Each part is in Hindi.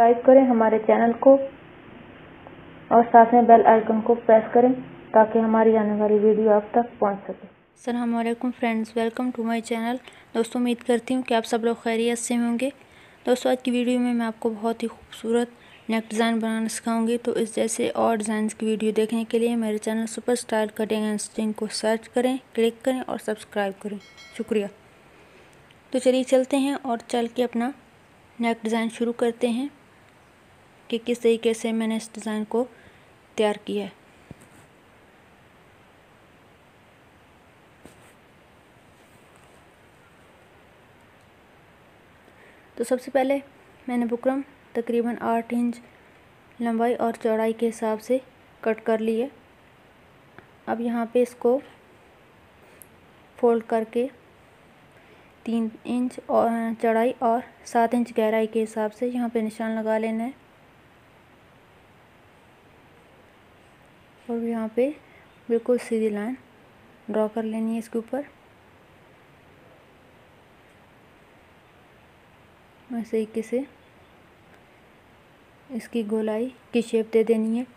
सब्सक्राइब करें हमारे चैनल को और साथ में बेल आइकन को प्रेस करें ताकि हमारी आने वाली वीडियो आप तक पहुंच सके। अस्सलाम वालेकुम friends, welcome to my channel. दोस्तों, उम्मीद करती हूँ कि आप सब लोग खैरियत से होंगे। दोस्तों, आज की वीडियो में मैं आपको बहुत ही खूबसूरत नेक डिज़ाइन बनाना सिखाऊंगी। तो इस जैसे और डिज़ाइन की वीडियो देखने के लिए मेरे channel super style cutting and stitching को सर्च करें, क्लिक करें और सब्सक्राइब करें। शुक्रिया। तो चलिए चलते हैं और चल के अपना नेक डिज़ाइन शुरू करते हैं कि किस तरीके से मैंने इस डिज़ाइन को तैयार किया है। तो सबसे पहले मैंने बुकरम तकरीबन 8 इंच लंबाई और चौड़ाई के हिसाब से कट कर ली है। अब यहाँ पे इसको फोल्ड करके 3 इंच और चौड़ाई और 7 इंच गहराई के हिसाब से यहाँ पे निशान लगा लेना है और यहाँ पे बिल्कुल सीधी लाइन ड्रॉ कर लेनी है इसके ऊपर। इस तरीके से इसकी गोलाई की शेप दे देनी है।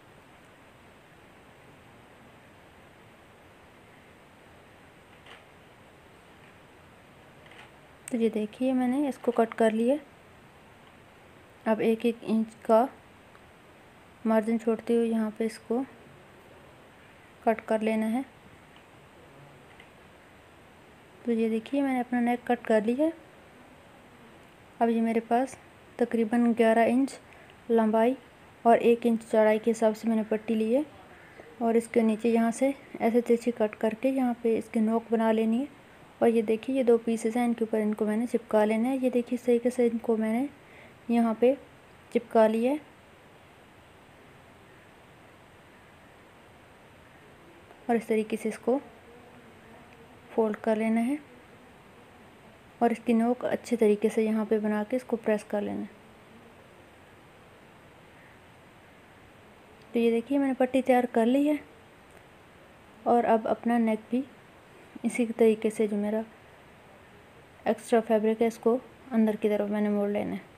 तो ये देखिए मैंने इसको कट कर लिया। अब 1-1 इंच का मार्जिन छोड़ते हुए यहाँ पे इसको कट कर लेना है। तो ये देखिए मैंने अपना नेक कट कर लिया है। अब ये मेरे पास तकरीबन 11 इंच लंबाई और 1 इंच चौड़ाई के हिसाब से मैंने पट्टी ली है और इसके नीचे यहाँ से ऐसे तिरछी कट करके यहाँ पे इसकी नोक बना लेनी है। और ये देखिए ये 2 पीसेस हैं, इनके ऊपर इनको मैंने चिपका लेना है। ये देखिए इस तरीके से इनको मैंने यहाँ पे चिपका लिया है और इस तरीके से इसको फोल्ड कर लेना है और इसकी नोक अच्छे तरीके से यहाँ पे बना के इसको प्रेस कर लेना है। तो ये देखिए मैंने पट्टी तैयार कर ली है और अब अपना नेक भी इसी तरीके से जो मेरा एक्स्ट्रा फैब्रिक है इसको अंदर की तरफ मैंने मोड़ लेना है।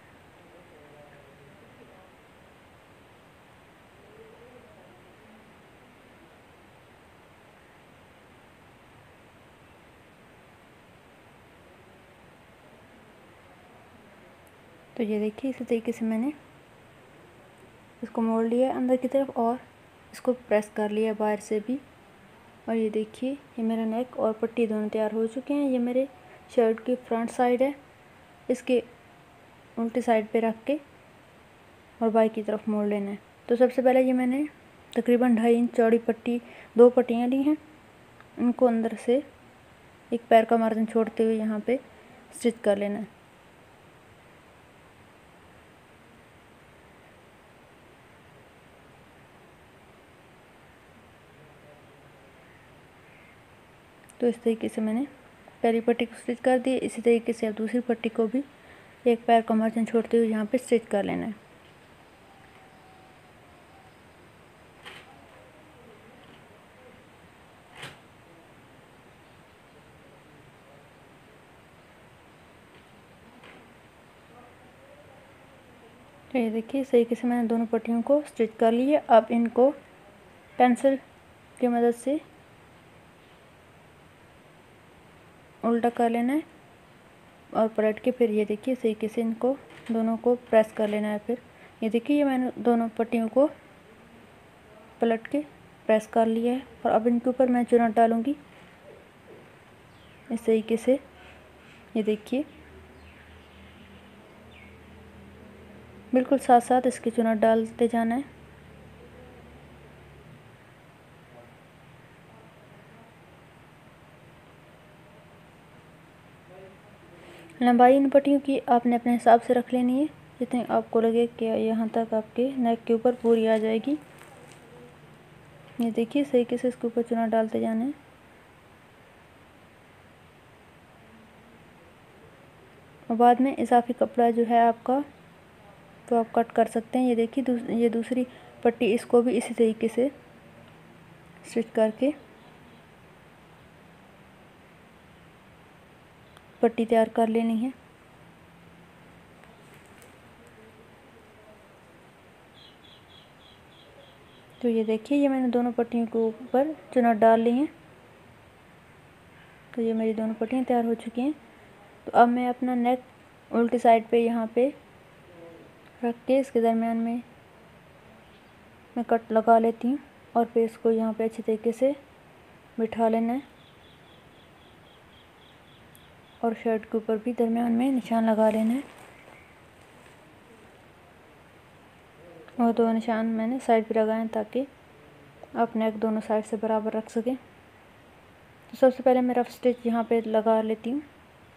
तो ये देखिए इसी तरीके से मैंने इसको मोड़ लिया है अंदर की तरफ और इसको प्रेस कर लिया है बाहर से भी। और ये देखिए ये मेरा नेक और पट्टी दोनों तैयार हो चुके हैं। ये मेरे शर्ट की फ्रंट साइड है, इसके उल्टी साइड पे रख के और बाई की तरफ मोड़ लेना है। तो सबसे पहले ये मैंने तकरीबन 2.5 इंच चौड़ी पट्टी 2 पट्टियाँ ली हैं, इनको अंदर से एक पैर का मार्जिन छोड़ते हुए यहाँ पे स्टिच कर लेना है। तो इस तरीके से मैंने पहली पट्टी को स्टिच कर दी। इसी तरीके से अब दूसरी पट्टी को भी एक पैर का मार्जिन छोड़ते हुए यहाँ पे स्टिच कर लेना है। तो ये देखिए इस तरीके से मैंने दोनों पट्टियों को स्टिच कर लिए। अब इनको पेंसिल की मदद से उल्टा कर लेना है और पलट के फिर ये देखिए इस तरीके से इनको दोनों को प्रेस कर लेना है। फिर ये देखिए ये मैंने दोनों पट्टियों को पलट के प्रेस कर लिया है और अब इनके ऊपर मैं चुन्नट डालूँगी इस तरीके से। ये देखिए बिल्कुल साथ साथ इसकी चुन्नट डालते जाना है। लंबाई इन पट्टियों की आपने अपने हिसाब से रख लेनी है, जितनी आपको लगे कि यहाँ तक आपके नेक के ऊपर पूरी आ जाएगी। ये देखिए इस तरीके से इसके ऊपर चुन्नट डालते जाना है। और बाद में इजाफी कपड़ा जो है आपका तो आप कट कर सकते हैं। ये देखिए ये दूसरी पट्टी, इसको भी इसी तरीके से स्टिच करके पट्टी तैयार कर लेनी है। तो ये देखिए, ये मैंने दोनों पट्टियों के ऊपर चुन्नट डाल ली है। तो ये मेरी दोनों पट्टियाँ तैयार हो चुकी हैं। तो अब मैं अपना नेक उल्टी साइड पे यहाँ पे रख के इसके दरमियान में मैं कट लगा लेती हूँ और फिर इसको यहाँ पे अच्छे तरीके से बिठा लेना है और शर्ट के ऊपर भी दरमियान में निशान लगा लेना है। और दो निशान मैंने साइड पे लगाए हैं ताकि आप नेक दोनों साइड से बराबर रख सकें। तो सबसे पहले मैं रफ स्टिच यहाँ पे लगा लेती हूँ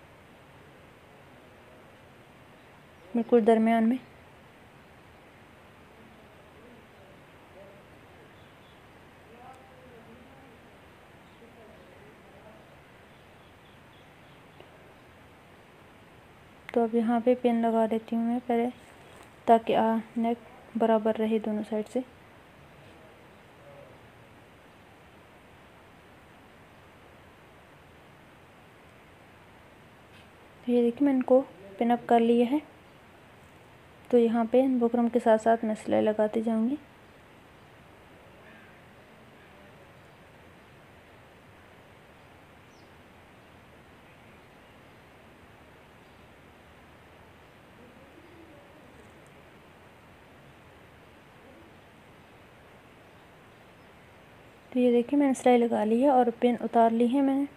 बिल्कुल दरमियान में। तो अब यहाँ पे पिन लगा लेती हूँ मैं पहले, ताकि नेक बराबर रहे दोनों साइड से। तो ये देखिए, मैंने इनको पिन अप कर लिया है। तो यहाँ पे बुकरम के साथ साथ मैं सिलाई लगाती जाऊँगी। तो ये देखिए, मैंने सिलाई लगा ली है और पिन उतार ली है मैंने।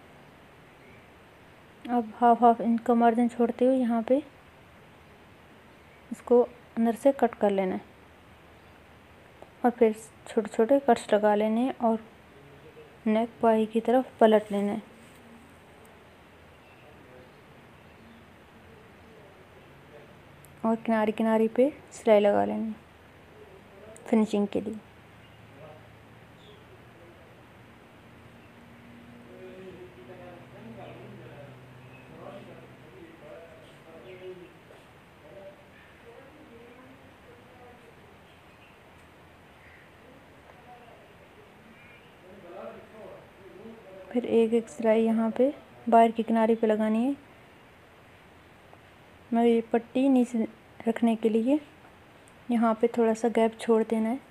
अब हाफ इंच का मार्जिन छोड़ते हुए यहाँ पे इसको अंदर से कट कर लेना है और फिर छोटे छोटे कट्स लगा लेने हैं और नेक बाई की तरफ पलट लेना है। और किनारे किनारे पे सिलाई लगा लेनी है फिनिशिंग के लिए। फिर एक एक सिलाई यहाँ पे बाहर के किनारे पे लगानी है। मैं ये पट्टी नीचे रखने के लिए यहाँ पे थोड़ा सा गैप छोड़ देना है।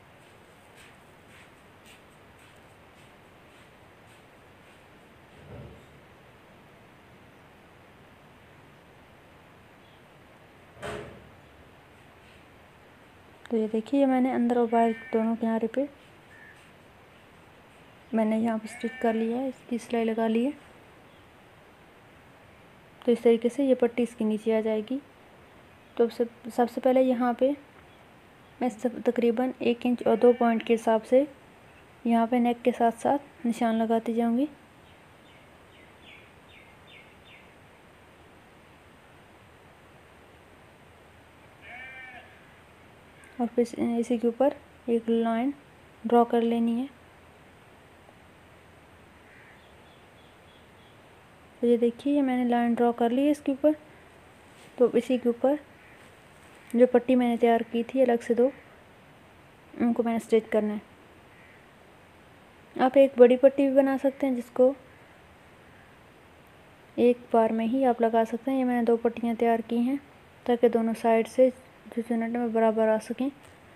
तो ये देखिए, ये मैंने अंदर और बाहर दोनों किनारे पे मैंने यहाँ पे स्टिच कर लिया है, इसकी सिलाई लगा ली है। तो इस तरीके से ये पट्टी इसके नीचे आ जाएगी। तो सबसे पहले यहाँ पे मैं तकरीबन 1 इंच और 2 पॉइंट के हिसाब से यहाँ पे नेक के साथ साथ निशान लगाती जाऊँगी। और फिर इसी के ऊपर एक लाइन ड्रॉ कर लेनी है। तो ये देखिए, ये मैंने लाइन ड्रॉ कर ली है इसके ऊपर। तो इसी के ऊपर जो पट्टी मैंने तैयार की थी अलग से दो, उनको मैंने स्टिच करना है। आप एक बड़ी पट्टी भी बना सकते हैं जिसको एक बार में ही आप लगा सकते हैं। ये मैंने 2 पट्टियाँ तैयार की हैं ताकि दोनों साइड से जो चुन्नट में बराबर आ सकें।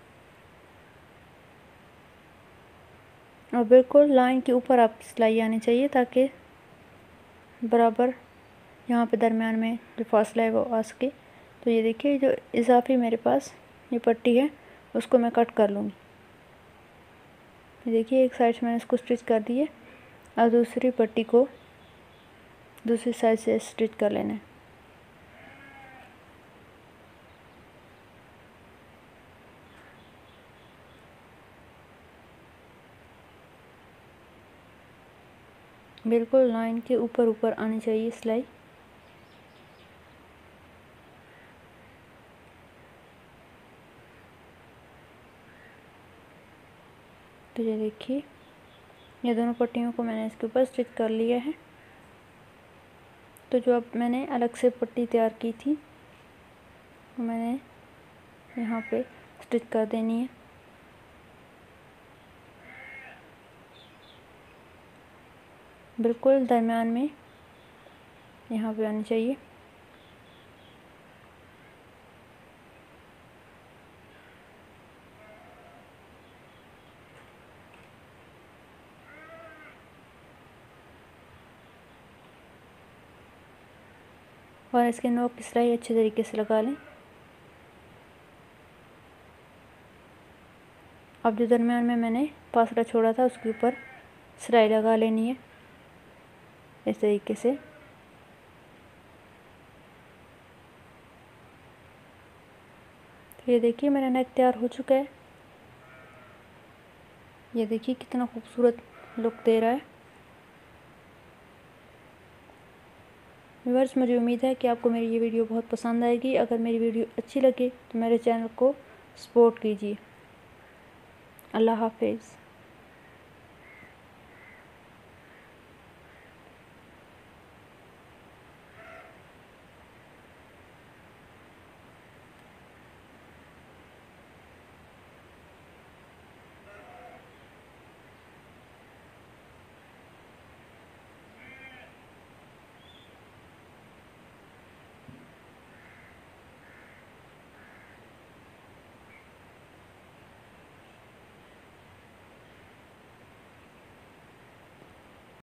और बिल्कुल लाइन के ऊपर आपकी सिलाई आनी चाहिए ताकि बराबर यहाँ पे दरमियान में जो फासला है वो आ सके। तो ये देखिए, जो इजाफी मेरे पास ये पट्टी है उसको मैं कट कर लूँगी। ये देखिए, एक साइड से मैंने इसको स्टिच कर दी है और दूसरी पट्टी को दूसरी साइड से स्टिच कर लेना है। बिल्कुल लाइन के ऊपर ऊपर आनी चाहिए सिलाई। तो ये देखिए, ये दोनों पट्टियों को मैंने इसके ऊपर स्टिच कर लिया है। तो जो अब मैंने अलग से पट्टी तैयार की थी वो मैंने यहाँ पे स्टिच कर देनी है। बिल्कुल दरमियान में यहाँ पे आनी चाहिए। और इसके नोक की सिलाई अच्छे तरीके से लगा लें। अब जो दरमियान में मैंने फासला छोड़ा था उसके ऊपर सिलाई लगा लेनी है इस तरीके से। तो ये देखिए मेरा नेक तैयार हो चुका है। ये देखिए कितना खूबसूरत लुक दे रहा है। व्यूअर्स, मुझे उम्मीद है कि आपको मेरी ये वीडियो बहुत पसंद आएगी। अगर मेरी वीडियो अच्छी लगे तो मेरे चैनल को सपोर्ट कीजिए। अल्लाह हाफिज़।